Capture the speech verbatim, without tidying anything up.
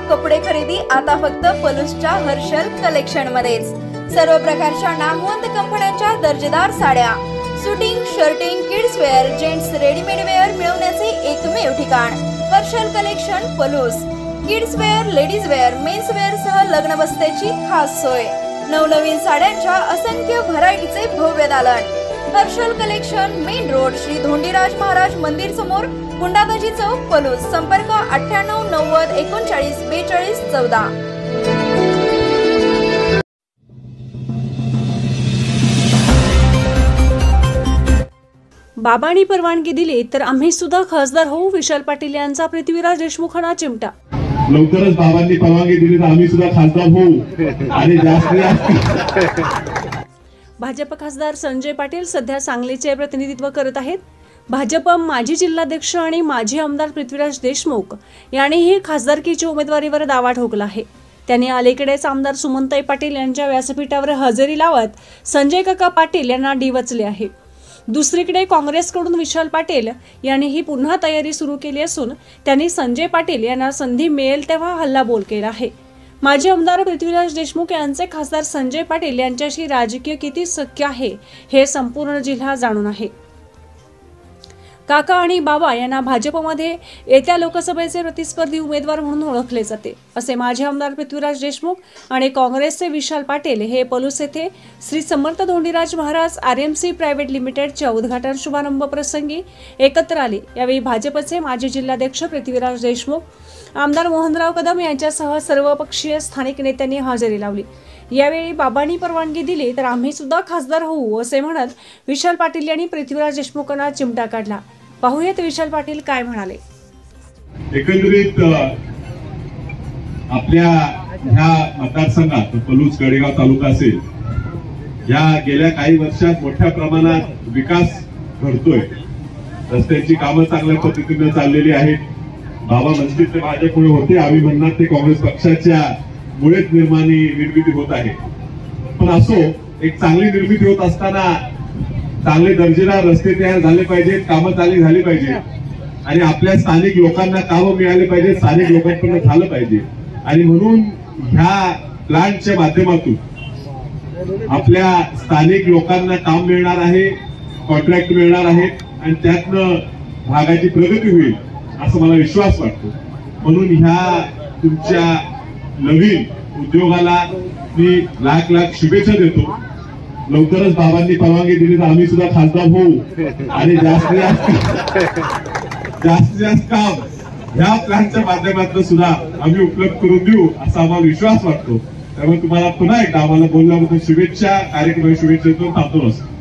कपडे खरेदी आता फक्त पलूसच्या हर्षल कलेक्शन मध्येच। सर्व प्रकारच्या नामवंत कंपन्यांच्या दर्जेदार साड्या, suiting, shirting, kids wear, gents readymade wear मिळवण्याचे एकमेव ठिकाण Harshal collection Palus. Kids wear, ladies wear, men's wear सह लग्न बस्त्याची खास सोय। नवनवीन साड्यांच्या असंख्य व्हरायटीचे भव्य दालन। Harshal collection, main road, Shri Dhondiraj Maharaj मंदिर समोर, गुंडाबाजी चौक, पलूस। संपर्क अठ्ठ्याण्णव नव्वद एकोणचाळीस बेचाळीस चौदा। बाबांनी परवानगी दिली तर आम्ही सुद्धा खासदार होऊ, विशाल पाटील यांचा पृथ्वीराज देशमुखांना चिमटा। लवकरच बाबांनी परवानगी दिली तर आम्ही सुद्धा खासदार होऊ आणि जास्त। भाजप खासदार संजय पाटील सध्या सांगलीचे प्रतिनिधित्व करत आहेत। भाजप माजी जिल्हाध्यक्ष आणि माजी आमदार पृथ्वीराज देशमुख यांनीही खासदारकीच्या उमेदवारीवर दावा ठोकला आहे। त्यांनी अलीकडेच आमदार सुमनताई पाटील यांच्या व्यासपीठावर हजेरी लावत संजय काका पाटील यांना डिवचले आहे। दुसरीकडे काँग्रेसकडून विशाल पाटील यांनीही पुन्हा तयारी सुरू केली असून त्यांनी संजय पाटील यांना संधी मिळेल तेव्हा हल्लाबोल केला आहे। माजी आमदार पृथ्वीराज देशमुख यांचे खासदार संजय पाटील यांच्याशी राजकीय किती सख्य आहे हे संपूर्ण जिल्हा जाणून आहे। काका आणि बाबा यांना भाजपमध्ये येत्या लोकसभेचे प्रतिस्पर्धी उमेदवार म्हणून ओळखले जाते असे माजी आमदार पृथ्वीराज देशमुख आणि काँग्रेसचे विशाल पाटील हे पलूस येथे श्री समर्थ धोंडीराज महाराज आरएमसी प्रायव्हेट लिमिटेडच्या उद्घाटन शुभारंभ प्रसंगी एकत्र आले। यावेळी भाजपचे माजी जिल्हाध्यक्ष पृथ्वीराज देशमुख, आमदार मोहनराव कदम यांच्यासह सर्वपक्षीय स्थानिक नेत्यांनी हजेरी लावली। यावेळी बाबांनी परवानगी दिली तर आम्ही सुद्धा खासदार होऊ असे म्हणत विशाल पाटील यांनी पृथ्वीराज देशमुखांना चिमटा काढला। पाहूयात विशाल पाटील काय म्हणाले। एकंदरीत आपल्या ह्या मतदारसंघात पलूस गडेगाव तालुका असेल, या गेल्या काही वर्षात मोठ्या प्रमाणात विकास घडतोय। रस्त्यांची कामं चांगल्या पद्धतीने चाललेली आहेत। बाबा म्हणतील ते भाजपमुळे होते, आम्ही म्हणणार ते काँग्रेस पक्षाच्या मुळेच निर्माणी निर्मिती होत आहे। पण असो, एक चांगली निर्मिती होत असताना चांगले दर्जेदार रस्ते तयार झाले पाहिजेत, कामं चांगली झाली पाहिजे आणि आपल्या स्थानिक लोकांना कामं मिळाले पाहिजे, स्थानिक लोकांपर्यंत झालं पाहिजे। आणि म्हणून ह्या प्लॅनच्या माध्यमातून आपल्या स्थानिक लोकांना काम मिळणार आहे, कॉन्ट्रॅक्ट मिळणार आहेत आणि त्यातनं भागाची प्रगती होईल असं मला विश्वास वाटतो। म्हणून ह्या तुमच्या नवीन उद्योगाला मी लाख लाख शुभेच्छा देतो। लवकरच बाबांनी परवानगी दिली तर आम्ही सुद्धा खासदार होऊ आणि जास्तीत जास्त जास्तीत जास्त काम ह्या प्लॅनच्या माध्यमातून सुद्धा आम्ही उपलब्ध करून देऊ असा आम्हाला विश्वास वाटतो। त्यामुळे तुम्हाला पुन्हा एकदा आम्हाला बोलल्याबद्दल शुभेच्छा, कार्यक्रमाची शुभेच्छा देतो। थांबतो।